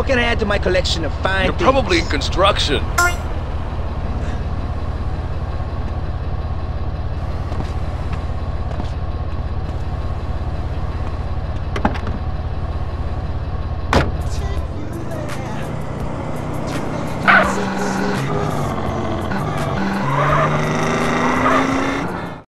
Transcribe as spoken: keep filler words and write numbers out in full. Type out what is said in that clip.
can I add to my collection of fine You're things? probably in construction.